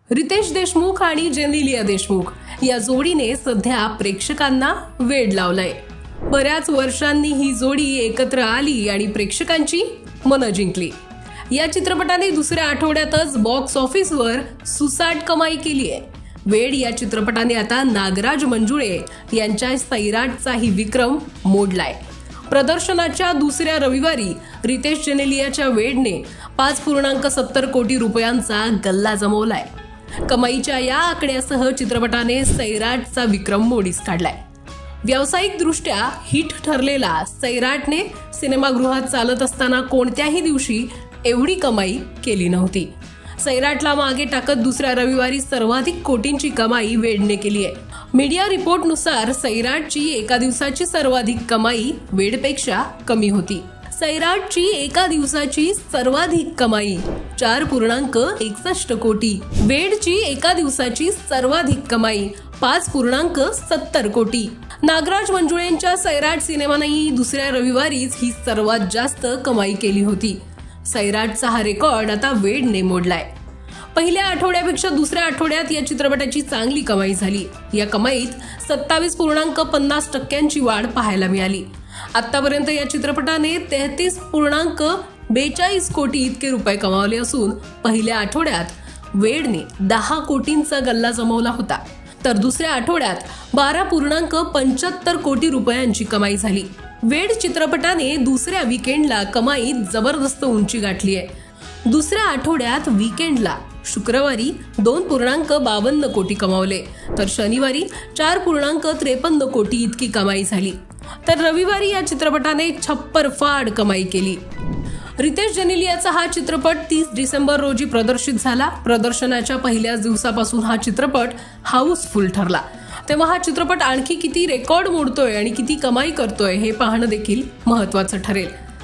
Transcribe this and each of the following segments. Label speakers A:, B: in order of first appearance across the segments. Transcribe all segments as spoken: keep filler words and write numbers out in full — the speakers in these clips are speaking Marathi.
A: रितेश देशमुख आणि जेनेलिया देशमुख या जोडीने सध्या प्रेक्षकांना वेड लावलंय। बऱ्याच वर्षांनी ही जोडी एकत्र आली आणि प्रेक्षकांची मनं जिंकली। या चित्रपटाने दुसऱ्या आठवड्यातच बॉक्स ऑफिसवर सुसाट कमाई केली आहे। वेड या चित्रपटाने आता नागराज मंजुळे यांच्या सैराटचाही विक्रम मोडलाय। प्रदर्शनाच्या दुसऱ्या रविवारी रितेश जेनेलियाच्या वेडने पाच पूर्णांक सत्तर कोटी रुपयांचा गल्ला जमवलाय। कमाईच्या या आकड्यासह चित्रपटाने सैराटचा विक्रम मोडीस काढलाय। व्यावसायिक दृष्ट्या हिट ठरलेला सैराटने सिनेमागृहात चालत असताना कोणत्याही दिवशी एवढी कमाई केली नव्हती। सैराटला मागे टाकत दुसऱ्या रविवारी सर्वाधिक कोटींची कमाई वेडने केली आहे। मीडिया रिपोर्टनुसार सैराटची एका दिवसाची सर्वाधिक कमाई वेडपेक्षा कमी होती। सैराटची एका दिवसाची सर्वाधिक कमाई चार पूर्णांक एकसष्ट कोटी, वेडची एका दिवसाची सर्वाधिक कमाई पाच पूर्णांक सत्तर कोटी। नागराज मंजुळेंच्या सैराट सिनेमानेही दुसऱ्या रविवारीच ही सर्वात जास्त कमाई केली होती। सैराटचा हा रेकॉर्ड आता वेडने मोडलाय। पहिल्या आठवड्यापेक्षा दुसऱ्या आठवड्यात या चित्रपटाची चांगली कमाई झाली। या कमाईत सत्तावीस पूर्णांक पन्नास टक्क्यांची वाढ पाहायला मिळाली। आतापर्यंत या चित्रपटाने तेहतीस पूर्णांक बेचाळीस कोटी इतके रुपये कमावले असून पहिल्या आठवड्यात वेडने दहा कोटींचा गल्ला जमवला होता, तर दुसऱ्या आठवड्यात बारा पूर्णांक पंच्याहत्तर कोटी रुपयांची कमाई झाली। वेड चित्रपटाने दुसऱ्या वीकेंडला कमाईत जबरदस्त उंची गाठली आहे। दुसऱ्या आठवड्यात वीकेंडला शुक्रवारी दोन पूर्णांक बावन्न कोटी कमावले, तर शनिवारी चार पूर्णांक त्रेपन्न कोटी इतकी कमाई झाली, तर रविवारी या चित्रपटाने छप्परफाड कमाई केली। रितेश जेनेलियाचा हा चित्रपट तीस डिसेंबर रोजी प्रदर्शित झाला। प्रदर्शनाच्या पहिल्याच दिवसापासून हा चित्रपट हाऊसफुल ठरला। तेव्हा हा चित्रपट आणखी किती रेकॉर्ड मोडतोय आणि किती कमाई करतोय हे पाहणं देखील महत्त्वाचं ठरेल।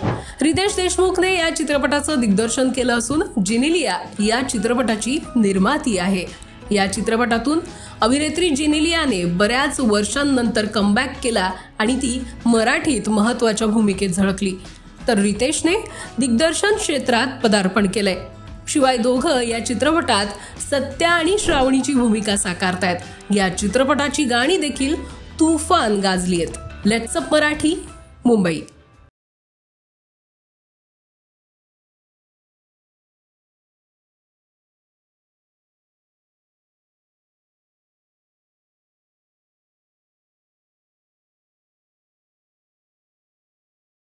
A: रितेश देशमुखने या चित्रपटाचं दिग्दर्शन केलं असून जेनेलिया या चित्रपटाची निर्माती आहे। या चित्रपटातून अभिनेत्री जेनेलियाने बऱ्याच वर्षांनंतर कमबॅक केला आणि ती मराठीत महत्त्वाच्या भूमिकेत झळकली, तर रितेशने दिग्दर्शन क्षेत्रात पदार्पण केलंय। शिवाय दोघं या चित्रपटात सत्या आणि श्रावणीची भूमिका साकारतायत। या चित्रपटाची गाणी देखील तुफान गाजली आहेत। Let's up Marathi, Mumbai.